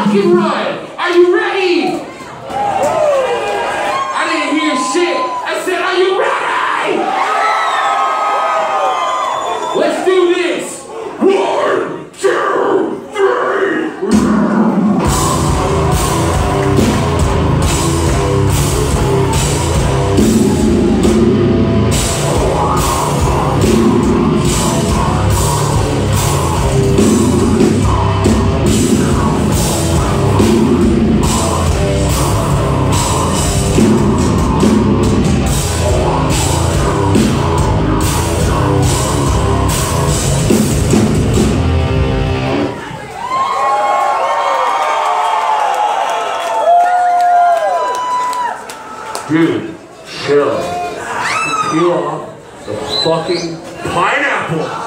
fucking run. Are you ready? I didn't hear shit. I said, are you ready? Let's do this. 1, 2, 3. Dude, chill. Peel off the fucking pineapple.